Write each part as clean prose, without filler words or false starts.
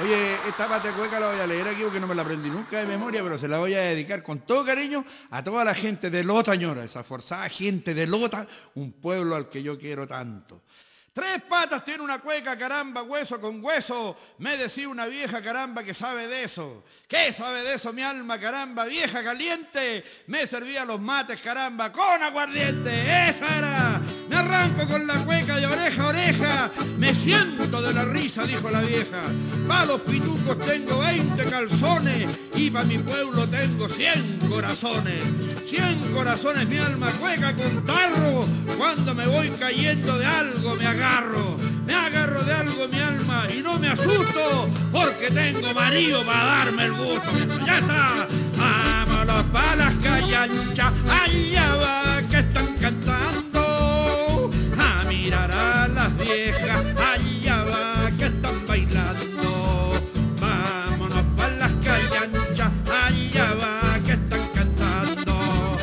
Oye, esta patecueca la voy a leer aquí porque no me la aprendí nunca de memoria, pero se la voy a dedicar con todo cariño a toda la gente de Lota, señora, esa forzada gente de Lota, un pueblo al que yo quiero tanto. Tres patas tiene una cueca, caramba, hueso con hueso. Me decía una vieja, caramba, que sabe de eso. ¿Qué sabe de eso mi alma, caramba? Vieja caliente. Me servía los mates, caramba, con aguardiente. Esa era. Me arranco con la cueca de oreja a oreja. Me siento de la risa, dijo la vieja. Pa' los pitucos tengo 20 calzones y pa' mi pueblo tengo 100 corazones. 100 corazones mi alma, cueca con tarro. Cuando me voy cayendo de algo me agarro de algo mi alma y no me asusto porque tengo marido para darme el gusto. Ya está, vámonos pa' las calles anchas, allá va que están cantando, a mirar a las viejas, allá va que están bailando. Vámonos pa' las calles anchas, allá va que están cantando,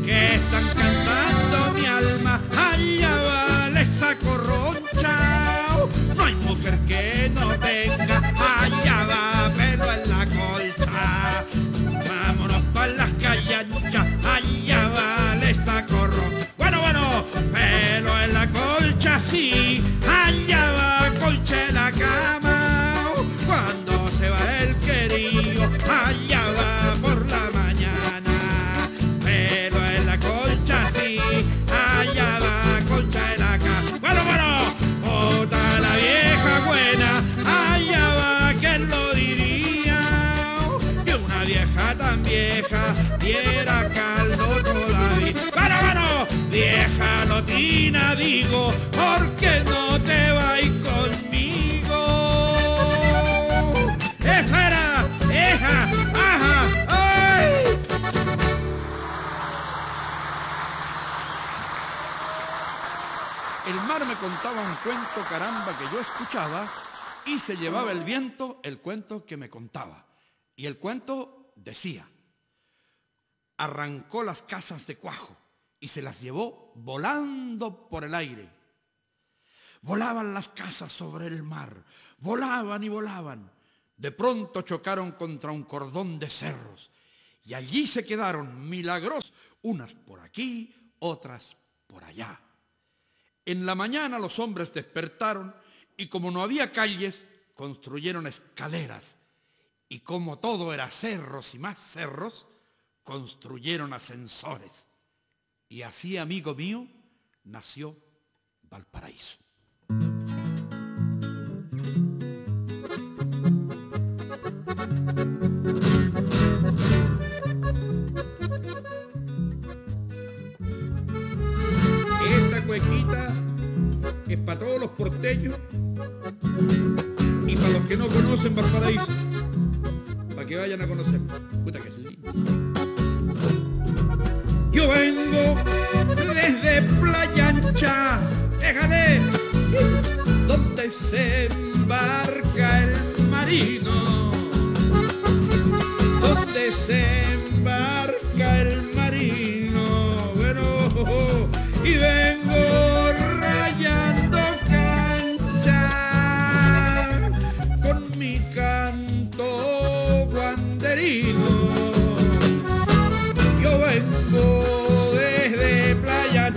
mi alma, allá va, les saco roncha. No hay mujer que no tenga, allá va, pero en la colcha. Vámonos pa' las calles anchas, allá va, les saco roncha. Bueno, pero en la colcha sí, allá va, colcha en la cama. Cuando se va el querido, allá va por la mañana. Pero en la colcha sí, allá va, colcha en la cama. Bueno, otra la vieja buena, allá va, ¿quién lo diría? Que una vieja tan vieja diera caldo todavía. Bueno, vieja lotina digo, ¿por qué no te vas conmigo? Esa era, ajá, ¡ay! El mar me contaba un cuento, caramba, que yo escuchaba y se llevaba el viento el cuento que me contaba. Y el cuento decía, arrancó las casas de cuajo y se las llevó volando por el aire. Volaban las casas sobre el mar, volaban y volaban. De pronto chocaron contra un cordón de cerros y allí se quedaron milagros, unas por aquí, otras por allá. En la mañana los hombres despertaron y como no había calles, construyeron escaleras. Y como todo era cerros y más cerros, construyeron ascensores. Y así, amigo mío, nació Valparaíso. Esta cuequita es para todos los porteños y para los que no conocen Valparaíso, para que vayan a conocerlo. Puta que sí. Yo vengo desde Playa Ancha, déjale, donde se embarca el marino, donde se embarca el marino, bueno, y vengo rayando cancha con mi canto banderino. Yo vengo desde Playa,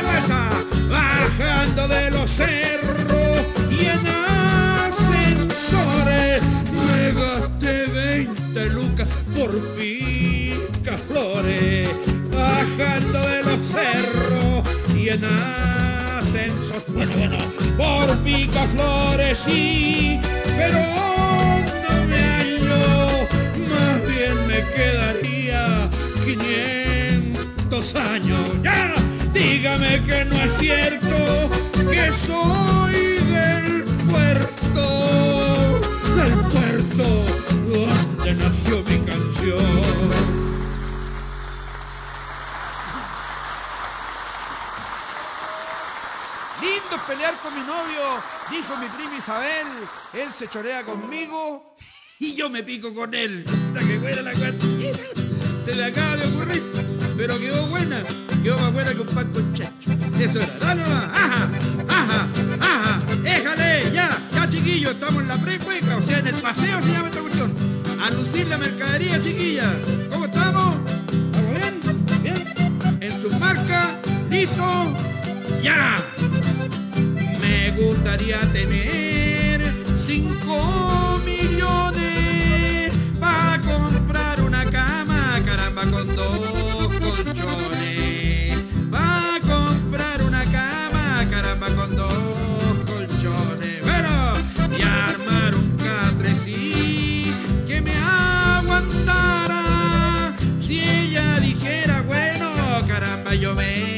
bajando de los cerros y en ascensores me gasté 20 lucas por Picaflores, bajando de los cerros y en ascensores, bueno, por Picaflores sí, pero no me hallo, más bien me quedaría 500 años. ¡Ya! Dígame que no es cierto, que soy del puerto donde nació mi canción. Lindo es pelear con mi novio, dijo mi prima Isabel. Él se chorea conmigo y yo me pico con él. Puta que buena la cuenta. Se le acaba de ocurrir, pero quedó buena. Quedó más buena que un pan con chacho. Eso era. Dale nomás. Ajá, ajá, ajá. Déjale, ya, chiquillo. chiquillos, estamos en la precueca, o sea, en el paseo se llama esta cuestión. A lucir la mercadería, chiquilla. ¿Cómo estamos? ¿Estamos bien? ¿Bien? En sus marcas, listo, ya. Me gustaría tener 5 millones para comprar una cama, caramba, con 2 colchones. Para comprar una cama, caramba, con 2 colchones. Bueno, y armar un catre, sí, que me aguantara. Si ella dijera, bueno, caramba, yo me